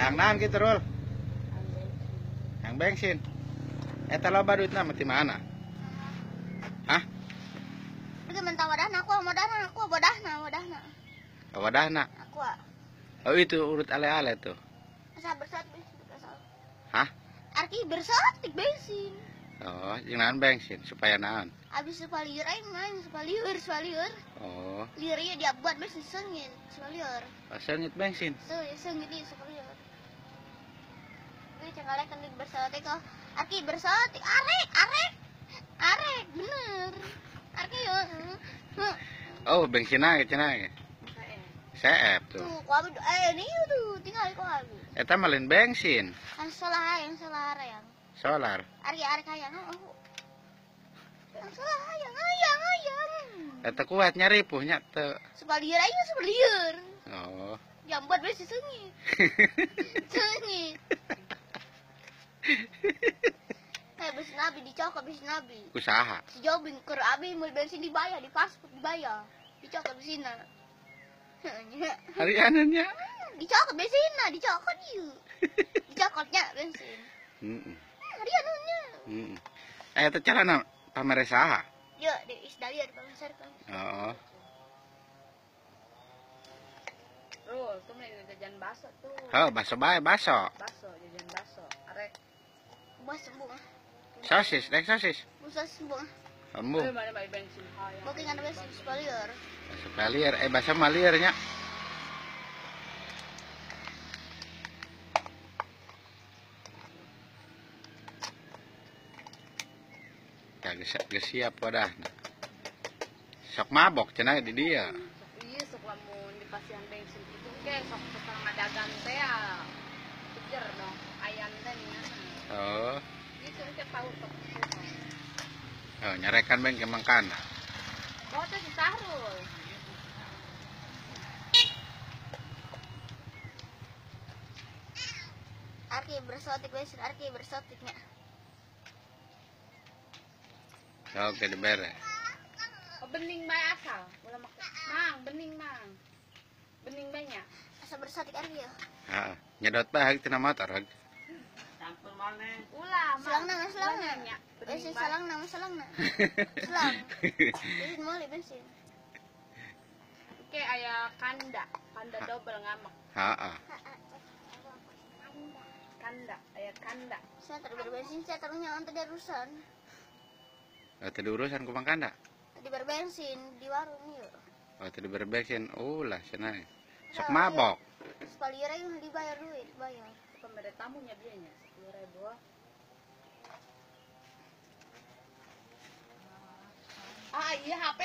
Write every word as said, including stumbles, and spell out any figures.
Yang nahan gitu Rul. Yang bensin. Eta loba duitna mati mana? Hah? Pergi mentah wadahna aku, wadahna aku, wadahna, wadahna. Wadahna. Aku. Oh itu urut ale-ale tuh. Asa bersat bensin kasal. Hah? Arki bersat tik bensin. Oh, jeung nahan bensin supaya naon? Abis supalieur aing main supalieur, supalieur. Oh, Lieur ieu dia buat bensin seungit, supalieur. oh seungit bensin. Seungit seungit ieu supalieur. Gue cengalek kan bersat teh kok. Arki bersat tik arek, arek. Arek bener. Arki yo. Oh, bensinna ge cenah ge. C F tuh. Tuh, ku abi eh ini tuh tinggal ku abi. Eta mah lain bensin. Kan salah yang salah yang. Solar. Arki arek hayang oh. Yang salah hayang, hayang, hayang. Eta kuat nyari punya teu. Supalieur aja supalieur. Oh. Yang buat bensin seungit. Seungit. Kayak bensin abi dicokot bensin abi. Usaha. Si Jobing keur abi mau bensin dibayar, di paspor dibayar. Dicokot bensinna. Hari anannya. Dicokot bensinna, dicokot ieu. Dicokotnya bensin. Heeh. Hari anunya. Heeh. Eh eta calana pamere saha? Ya, di Isdalia di Pasar kan. Oh. Rul, tuh mending jajan baso tuh. Oh, baso bae baso. Baso, jajan baso. Arek. Buat sembuh. Sosis, dek sosis. Buat sembuh. Ambu. Ayo mana mai bensin hayang. Booking ada bensin supalieur. Baso palier, eh baso malier nya. Geus geus siap wadahna. Sok mabok cenah di dia. Iya, sok lamun di pasian bensin itu ge sok tukang ngadagang teh ya. Pijer dong, ayam teh nih. Oh. Itu teh paur sok. Oh, nyarekan beng ke mangkana. Oh, teh si Sahrul. Arki bersotik bensin, Arki bersotiknya. Oke, dibere. Oh, bening bae asal. Ulah mak. Mang, bening mang. Bening banyak. Asa bersotik Arki ya. Heeh. Nyedot bae hak tina motor hak. Campur maneh. Ulah, Selang nang selang nang. Bensin selang nang selang nang. Selang. Bensin moli bensin. Oke, aya kanda. Kanda double ngamak. Heeh. Kanda, aya kanda. Saya terus berbensin, saya terus nyawan tadi urusan. Oh, tadi urusan ku mangkana. Tadi berbensin di warung yuk. Oh, tadi berbensin. Ulah cenah. Sok mabok. Supalieur aja dibayar duit, dibayar. Pemberi tamunya biayanya sepuluh ribu. Ah iya H P